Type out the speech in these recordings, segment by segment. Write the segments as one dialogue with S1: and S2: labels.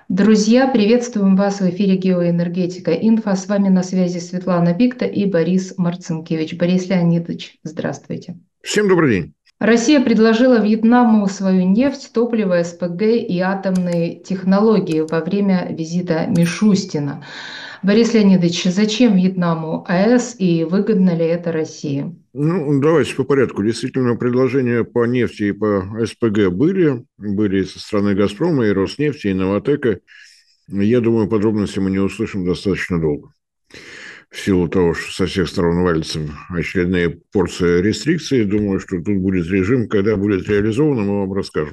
S1: Друзья, приветствуем вас в эфире «Геоэнергетика Инфо». С вами на связи Светлана Пикта и Борис Марцинкевич. Борис Леонидович, здравствуйте.
S2: Всем добрый день.
S1: Россия предложила Вьетнаму свою нефть, топливо, СПГ и атомные технологии во время визита Мишустина. Борис Леонидович, зачем Вьетнаму АЭС и выгодно ли это России?
S2: Ну, давайте по порядку. Действительно, предложения по нефти и по СПГ были и со стороны «Газпрома», и «Роснефти», и «Новатэка». Я думаю, подробности мы не услышим достаточно долго. В силу того, что со всех сторон валятся очередные порции рестрикций, думаю, что тут будет режим, когда будет реализовано, мы вам расскажем.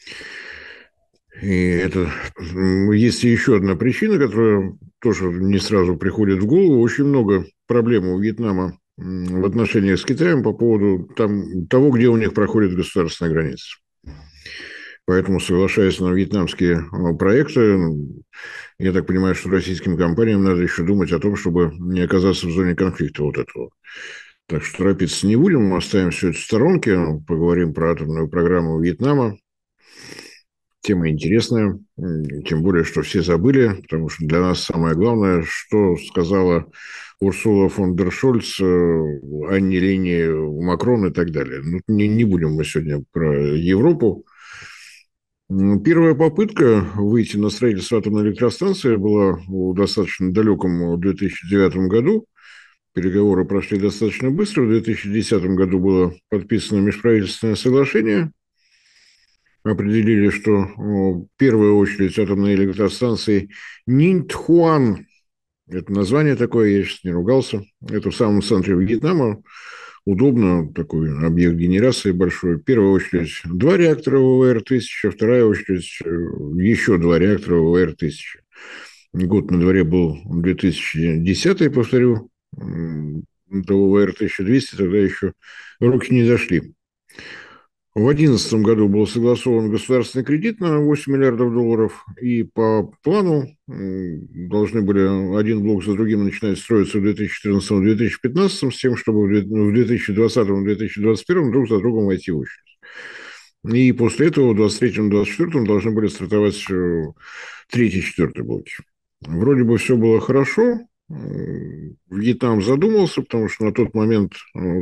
S2: И это есть и еще одна причина, которая тоже не сразу приходит в голову. Очень много проблем у Вьетнама в отношениях с Китаем по поводу того, где у них проходит государственная граница. Поэтому, соглашаясь на вьетнамские проекты, я так понимаю, что российским компаниям надо еще думать о том, чтобы не оказаться в зоне конфликта вот этого. Так что торопиться не будем, мы оставим все это в сторонке, поговорим про атомную программу Вьетнама. Тема интересная, тем более, что все забыли, потому что для нас самое главное, что сказала Урсула фон дер Шольц, Анне Лене, Макрон и так далее. Ну, не будем мы сегодня про Европу. Первая попытка выйти на строительство атомной электростанции была в достаточно далеком 2009 году. Переговоры прошли достаточно быстро. В 2010 году было подписано межправительственное соглашение. Определили, что в первую очередь атомные электростанции Нинтхуан, это название такое, я сейчас не ругался, это в самом центре Вьетнама, удобно, такой объект генерации большой. В первую очередь два реактора ВВР-1000, вторая очередь еще два реактора ВВР-1000. Год на дворе был 2010, повторю, до ВВР-1200 тогда еще руки не дошли. В 2011 году был согласован государственный кредит на 8 миллиардов долларов, и по плану должны были один блок за другим начинать строиться в 2014-2015, с тем, чтобы в 2020-2021 друг за другом войти в очередь. И после этого в 2023-2024 должны были стартовать третий, четвертый блоки. Вроде бы все было хорошо. Вьетнам задумался, потому что на тот момент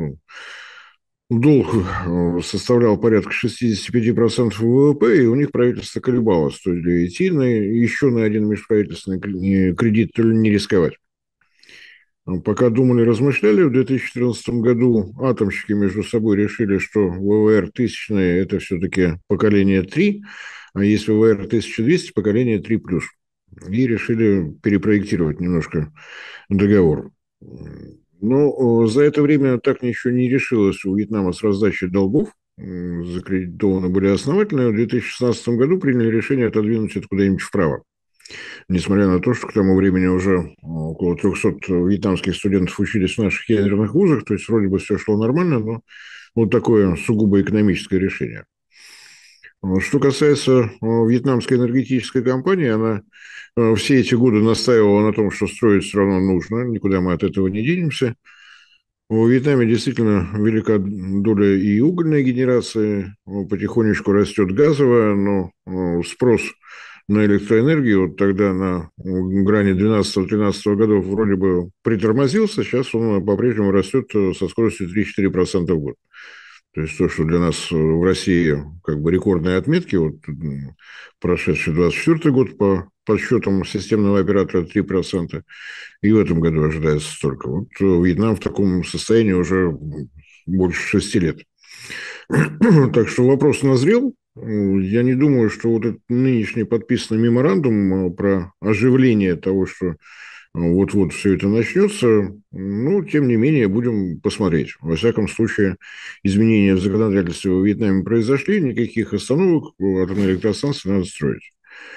S2: долг составлял порядка 65% ВВП, и у них правительство колебалось, то ли идти еще на один межправительственный кредит, то ли не рисковать. Пока думали, размышляли, в 2014 году атомщики между собой решили, что ВВР тысячные – это все-таки поколение 3, а есть ВВР 1200– поколение 3+. И решили перепроектировать немножко договор. Но за это время так ничего не решилось у Вьетнама с раздачей долгов. Закредитованы были основательно. В 2016 году приняли решение отодвинуть это куда-нибудь вправо. Несмотря на то, что к тому времени уже около 300 вьетнамских студентов учились в наших ядерных вузах, то есть вроде бы все шло нормально, но вот такое сугубо экономическое решение. Что касается вьетнамской энергетической компании, она все эти годы настаивала на том, что строить все равно нужно, никуда мы от этого не денемся. В Вьетнаме действительно велика доля и угольной генерации, потихонечку растет газовая, но спрос на электроэнергию вот тогда на грани 12-13 годов вроде бы притормозился, сейчас он по-прежнему растет со скоростью 3-4% в год. То есть то, что для нас в России как бы рекордные отметки, вот прошедший 24 год по подсчетам системного оператора 3%, и в этом году ожидается столько. Вот Вьетнам в таком состоянии уже больше 6 лет. Так что вопрос назрел. Я не думаю, что вот этот нынешний подписанный меморандум про оживление того, что вот-вот все это начнется, ну, тем не менее, будем посмотреть. Во всяком случае, изменения в законодательстве во Вьетнаме произошли, никаких остановок атомной электростанции надо строить.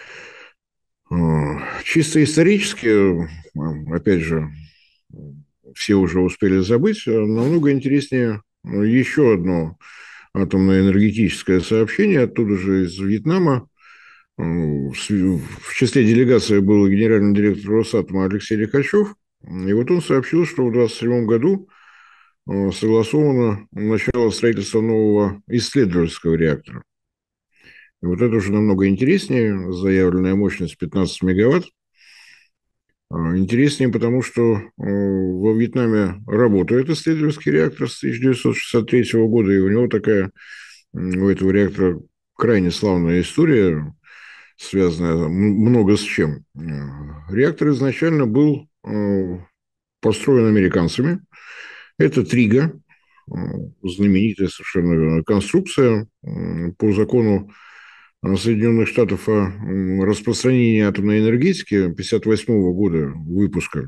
S2: Чисто исторически, опять же, все уже успели забыть, намного интереснее еще одно атомное энергетическое сообщение, оттуда же из Вьетнама. В числе делегации был генеральный директор Росатома Алексей Лихачев, и вот он сообщил, что в 2027 году согласовано начало строительства нового исследовательского реактора. Вот это уже намного интереснее, заявленная мощность 15 мегаватт. Интереснее, потому что во Вьетнаме работает исследовательский реактор с 1963 года, и у него такая, у этого реактора крайне славная история, связанная много с чем. Реактор изначально был построен американцами. Это Трига, знаменитая совершенно конструкция по закону Соединенных Штатов о распространении атомной энергетики 1958 года выпуска.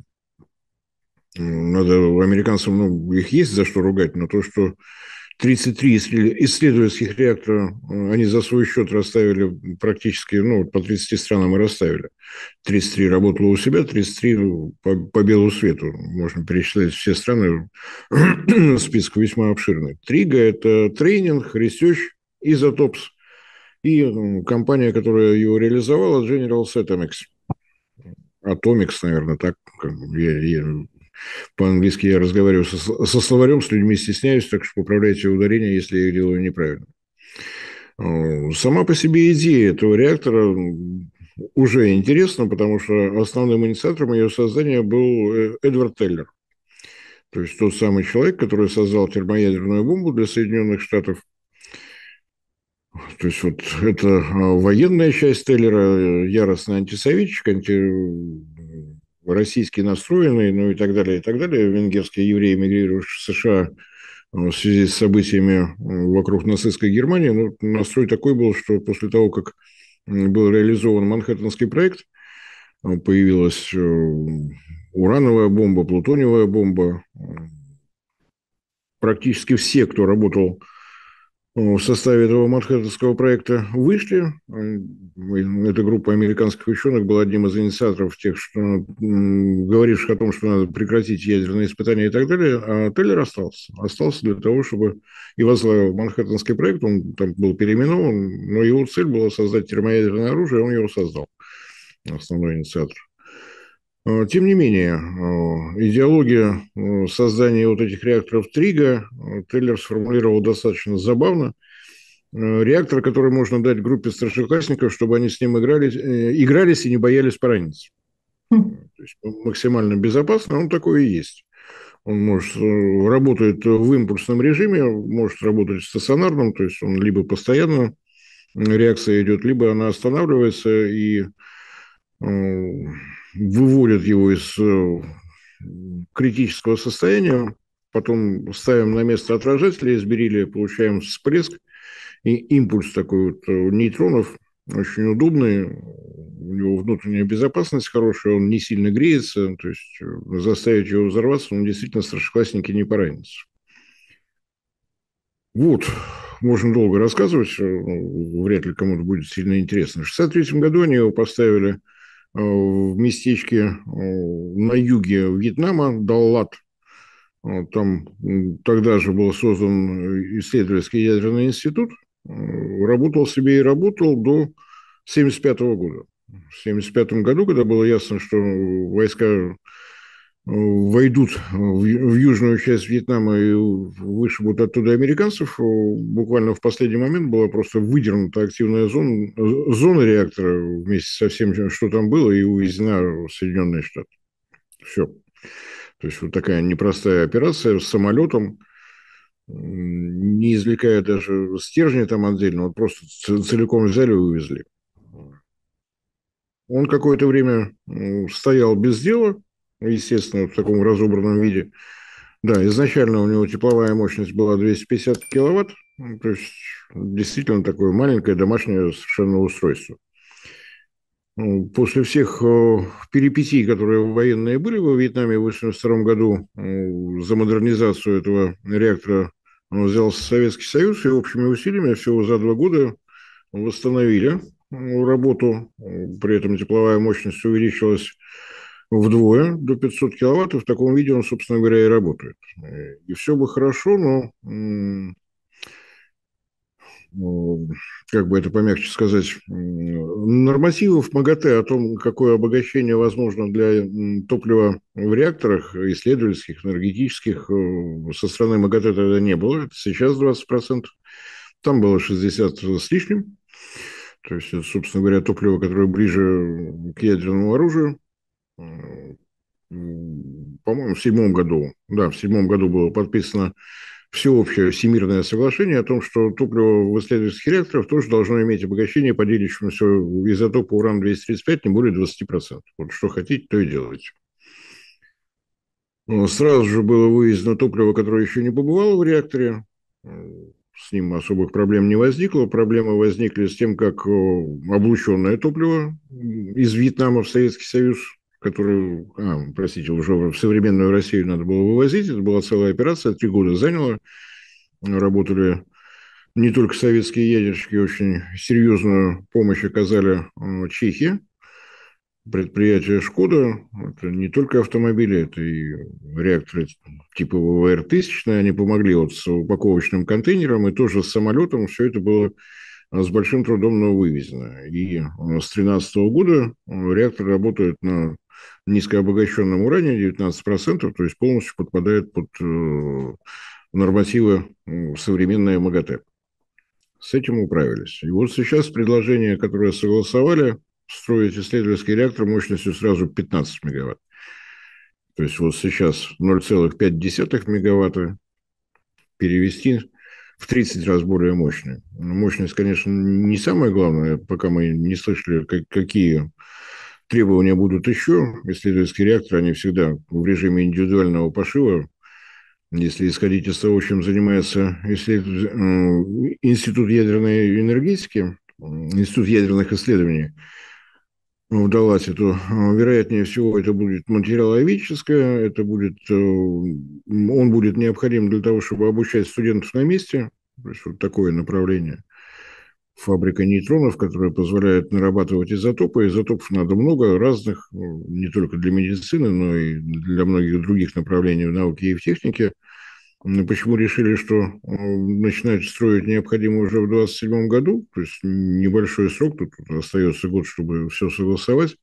S2: Надо американцам, ну, их есть за что ругать, но то, что 33 исследовательских реактора они за свой счет расставили практически, ну, по 30 странам и расставили. 33 работало у себя, 33 по белу свету. Можно перечислять все страны. Список весьма обширный. Трига – это тренинг, research, Isotopes и компания, которая его реализовала, General Atomics. Atomics, наверное, так. По-английски я разговариваю со словарем, с людьми стесняюсь, так что поправляйте ударение, если я их делаю неправильно. Сама по себе идея этого реактора уже интересна, потому что основным инициатором ее создания был Эдвард Теллер. То есть тот самый человек, который создал термоядерную бомбу для Соединенных Штатов. То есть вот это военная часть Теллера, яростный антисоветчик, российский настроенный, ну и так далее, и так далее. Венгерские евреи, эмигрирующие в США в связи с событиями вокруг нацистской Германии, ну, настрой такой был, что после того, как был реализован Манхэттенский проект, появилась урановая бомба, плутониевая бомба. Практически все, кто работал в составе этого Манхэттенского проекта, вышли. Эта группа американских ученых была одним из инициаторов тех, что говоривших о том, что надо прекратить ядерные испытания и так далее, а Теллер остался. Остался для того, чтобы и возглавил Манхэттенский проект, он там был переименован, но его цель была создать термоядерное оружие, и он его создал, основной инициатор. Тем не менее, идеология создания вот этих реакторов Трига Теллер сформулировал достаточно забавно. Реактор, который можно дать группе старшеклассников, чтобы они с ним игрались и не боялись пораниться. То есть максимально безопасно, он такой и есть. Он может работает в импульсном режиме, может работать в стационарном, то есть он либо постоянно реакция идет, либо она останавливается и выводят его из критического состояния, потом ставим на место отражателя из бериллия, получаем всплеск, и импульс такой вот нейтронов, очень удобный, у него внутренняя безопасность хорошая, он не сильно греется, то есть заставить его взорваться, он действительно старшеклассники не поранится. Вот, можно долго рассказывать, вряд ли кому-то будет сильно интересно. В 1963 году они его поставили в местечке на юге Вьетнама, Даллат. Там тогда же был создан исследовательский ядерный институт. Работал себе и работал до 1975 года. В 1975 году, когда было ясно, что войска войдут в южную часть Вьетнама и вышибут оттуда американцев, буквально в последний момент была просто выдернута активная зона реактора вместе со всем, что там было, и увезена в Соединенные Штаты. Все. То есть вот такая непростая операция с самолетом, не извлекая даже стержня там отдельно, вот просто целиком взяли и увезли. Он какое-то время стоял без дела, естественно, в таком разобранном виде. Да, изначально у него тепловая мощность была 250 киловатт, то есть действительно такое маленькое домашнее совершенно устройство. После всех перипетий, которые военные были во Вьетнаме в 1982 году, за модернизацию этого реактора взялся Советский Союз, и общими усилиями всего за 2 года восстановили работу. При этом тепловая мощность увеличилась вдвое, до 500 киловатт, и в таком виде он, собственно говоря, и работает. И все бы хорошо, но как бы это помягче сказать, нормативов МАГАТЭ о том, какое обогащение возможно для топлива в реакторах исследовательских, энергетических, со стороны МАГАТЭ тогда не было. Это сейчас 20%. Там было 60 с лишним. То есть это, собственно говоря, топливо, которое ближе к ядерному оружию. М, По-моему, в седьмом году, да, в седьмом году было подписано всеобщее всемирное соглашение о том, что топливо в исследовательских реакторах тоже должно иметь обогащение по делящемуся изотопу уран-235 не более 20%. Вот что хотите, то и делайте. Сразу же было вывезено топливо, которое еще не побывало в реакторе. С ним особых проблем не возникло. Проблемы возникли с тем, как облученное топливо из Вьетнама в Советский Союз, который, простите, уже в современную Россию надо было вывозить. Это была целая операция, 3 года заняло. Работали не только советские ядерщики, очень серьезную помощь оказали чехи. Предприятие «Шкода» – это не только автомобили, это и реакторы типа ВВР-1000, они помогли вот с упаковочным контейнером, и тоже с самолетом. Все это было с большим трудом, но вывезено. И с 2013 года реактор работает на низкообогащенном уране 19%, то есть полностью подпадает под нормативы современной МАГАТЭ. С этим управились. И вот сейчас предложение, которое согласовали, строить исследовательский реактор мощностью сразу 15 мегаватт. То есть вот сейчас 0,5 мегаватта перевести в 30 раз более мощный. Мощность, конечно, не самое главное, пока мы не слышали, какие требования будут еще. Исследовательские реакторы, они всегда в режиме индивидуального пошива. Если исходить из того, чем занимается Институт ядерной энергетики, Институт ядерных исследований, удалась, то вероятнее всего это будет материаловедческое, он будет необходим для того, чтобы обучать студентов на месте, то есть вот такое направление. Фабрика нейтронов, которая позволяет нарабатывать изотопы. Изотопов надо много разных, не только для медицины, но и для многих других направлений в науке и в технике. Почему решили, что начинать строить необходимо уже в 2027 году, то есть небольшой срок, тут остается год, чтобы все согласовать.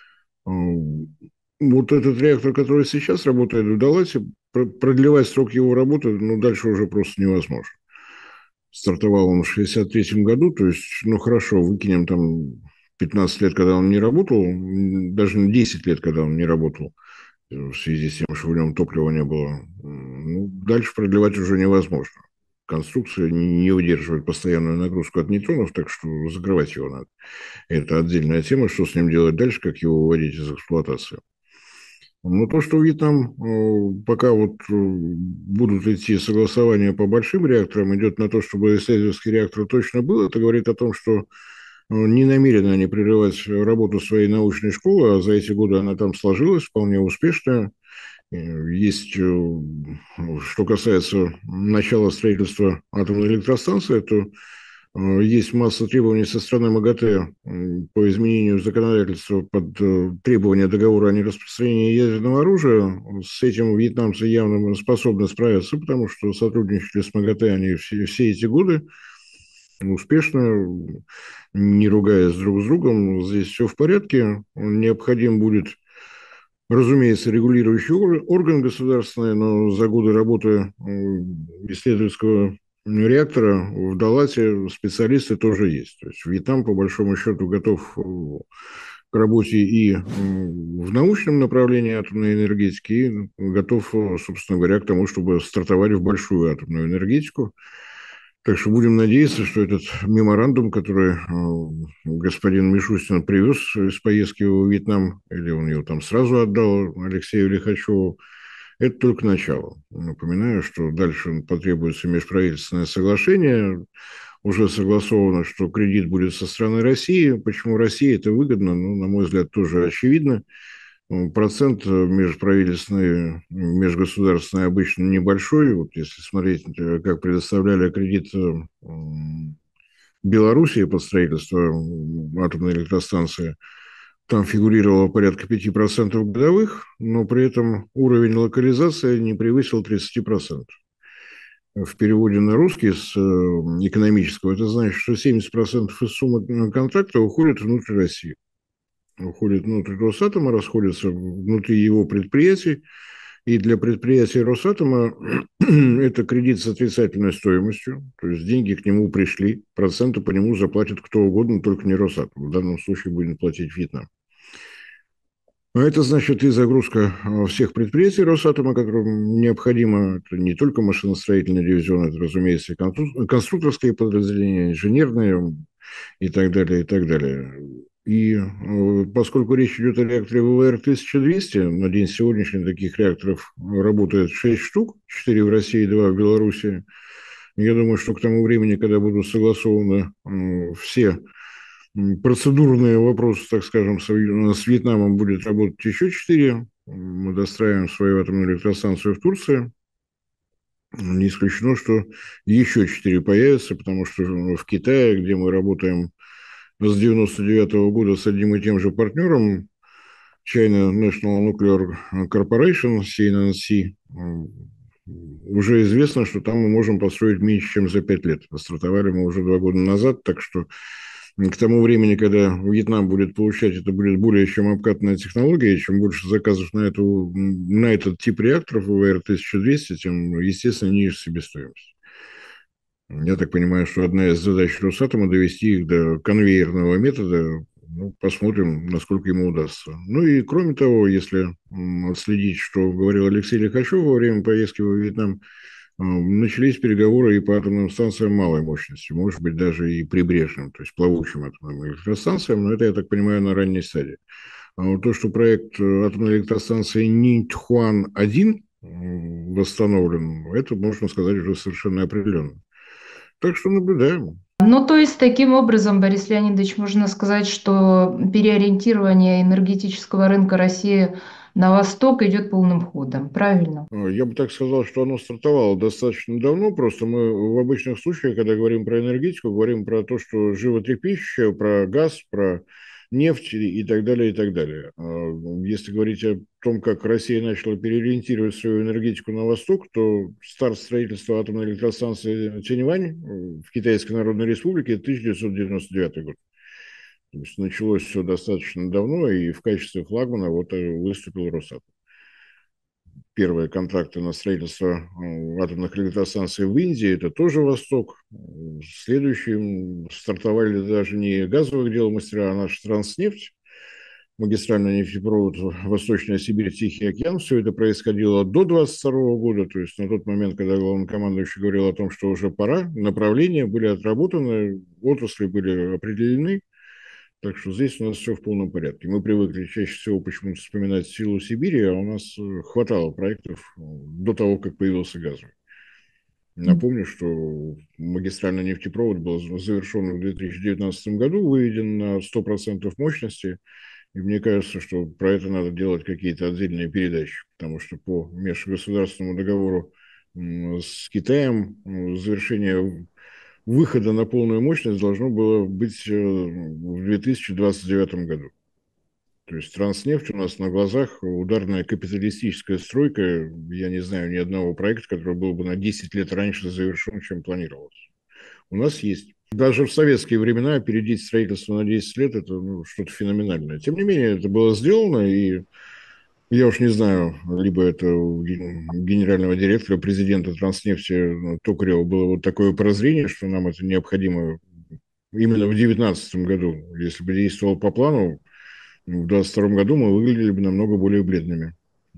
S2: Вот этот реактор, который сейчас работает в Даласе, продлевать срок его работы, ну, дальше уже просто невозможно. Стартовал он в 1963 году, то есть, ну, хорошо, выкинем там 15 лет, когда он не работал, даже 10 лет, когда он не работал, в связи с тем, что в нем топлива не было. Ну, дальше продлевать уже невозможно. Конструкция не выдерживает постоянную нагрузку от нейтронов, так что закрывать его надо. Это отдельная тема, что с ним делать дальше, как его выводить из эксплуатации. Но то, что Вьетнам пока вот будут идти согласования по большим реакторам, идет на то, чтобы исследовательский реактор точно был, это говорит о том, что не намерены они прерывать работу своей научной школы, а за эти годы она там сложилась вполне успешно. Есть, что касается начала строительства атомной электростанции, то есть масса требований со стороны МАГАТЭ по изменению законодательства под требования договора о нераспространении ядерного оружия. С этим вьетнамцы явно способны справиться, потому что сотрудничали с МАГАТЭ они все эти годы успешно, не ругаясь друг с другом. Здесь все в порядке. Необходим будет, разумеется, регулирующий орган государственный, но за годы работы исследовательского реактора в Далате специалисты тоже есть. То есть Вьетнам, по большому счету, готов к работе и в научном направлении атомной энергетики, и готов, собственно говоря, к тому, чтобы стартовать в большую атомную энергетику. Так что будем надеяться, что этот меморандум, который господин Мишустин привез из поездки в Вьетнам, или он его там сразу отдал Алексею Лихачеву, это только начало. Напоминаю, что дальше потребуется межправительственное соглашение. Уже согласовано, что кредит будет со стороны России. Почему России это выгодно? Ну, на мой взгляд, тоже очевидно. Процент межправительственный, межгосударственный обычно небольшой. Вот если смотреть, как предоставляли кредит Белоруссии под строительство атомной электростанции, там фигурировало порядка 5% годовых, но при этом уровень локализации не превысил 30%. В переводе на русский с экономического это значит, что 70% из суммы контракта уходит внутрь России. Уходит внутрь Росатома, расходятся внутри его предприятий, И для предприятия Росатома это кредит с отрицательной стоимостью, то есть деньги к нему пришли, проценты по нему заплатит кто угодно, только не Росатом. В данном случае будет платить Вьетнам. А это значит и загрузка всех предприятий Росатома, которым необходимо, это не только машиностроительный дивизион, это, разумеется, и конструкторские подразделения, инженерные и так далее, и так далее. И поскольку речь идет о реакторе ВВР-1200, на день сегодняшний таких реакторов работает 6 штук, 4 в России, 2 в Беларуси. Я думаю, что к тому времени, когда будут согласованы все процедурные вопросы, так скажем, с Вьетнамом будет работать еще 4. Мы достраиваем свою атомную электростанцию в Турции. Не исключено, что еще 4 появятся, потому что в Китае, где мы работаем с 99 года с одним и тем же партнером, China National Nuclear Corporation, CNNC, уже известно, что там мы можем построить меньше, чем за 5 лет. Стартовали мы уже 2 года назад, так что к тому времени, когда Вьетнам будет получать, это будет более чем обкатанная технология, и чем больше заказов на этот тип реакторов ВВР-1200, тем, естественно, ниже себестоимость. Я так понимаю, что одна из задач Росатома довести их до конвейерного метода. Ну, посмотрим, насколько ему удастся. Ну и кроме того, если отследить, что говорил Алексей Лихачев во время поездки во Вьетнам, начались переговоры и по атомным станциям малой мощности, может быть, даже и прибрежным, то есть плавучим атомным электростанциям, но это, я так понимаю, на ранней стадии. А вот то, что проект атомной электростанции Нинтхуан-1 восстановлен, это можно сказать уже совершенно определенно. Так что наблюдаем.
S1: Ну, то есть, таким образом, Борис Леонидович, можно сказать, что переориентирование энергетического рынка России на восток идет полным ходом, правильно?
S2: Я бы так сказал, что оно стартовало достаточно давно, просто мы в обычных случаях, когда говорим про энергетику, говорим про то, что животрепещущее, про газ, про нефть и так далее, и так далее. Если говорить о том, как Россия начала переориентировать свою энергетику на восток, то старт строительства атомной электростанции Тяньвань в Китайской Народной Республике – 1999 год. То есть началось все достаточно давно, и в качестве флагмана вот выступил Росатом. Первые контракты на строительство атомных электростанций в Индии – это тоже Восток. Следующим стартовали даже не газовых дел мастера, а наш Транснефть, магистральный нефтепровод Восточная Сибирь, Тихий океан. Все это происходило до 22 года, то есть на тот момент, когда главнокомандующий говорил о том, что уже пора, направления были отработаны, отрасли были определены. Так что здесь у нас все в полном порядке. Мы привыкли чаще всего почему-то вспоминать силу Сибири, а у нас хватало проектов до того, как появился газ. Напомню, что магистральный нефтепровод был завершен в 2019 году, выведен на 100% мощности. И мне кажется, что про это надо делать какие-то отдельные передачи, потому что по межгосударственному договору с Китаем завершение выхода на полную мощность должно было быть в 2029 году. То есть Транснефть у нас на глазах ударная капиталистическая стройка. Я не знаю ни одного проекта, который был бы на 10 лет раньше завершен, чем планировалось. У нас есть. Даже в советские времена опередить строительство на 10 лет – это что-то феноменальное. Тем не менее, это было сделано, и я уж не знаю, либо это у генерального директора, президента Транснефти Токарева было вот такое прозрение, что нам это необходимо именно в 2019 году. Если бы действовал по плану, в 2022 году мы выглядели бы намного более бледными.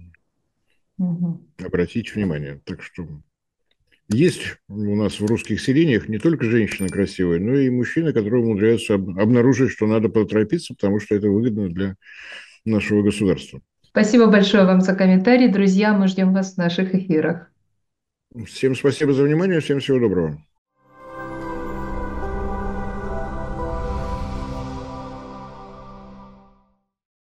S1: Мгм.
S2: Обратите внимание. Так что есть у нас в русских селениях не только женщины красивые, но и мужчины, которые умудряются обнаружить, что надо поторопиться, потому что это выгодно для нашего государства.
S1: Спасибо большое вам за комментарий. Друзья, мы ждем вас в наших эфирах.
S2: Всем спасибо за внимание, всем всего доброго.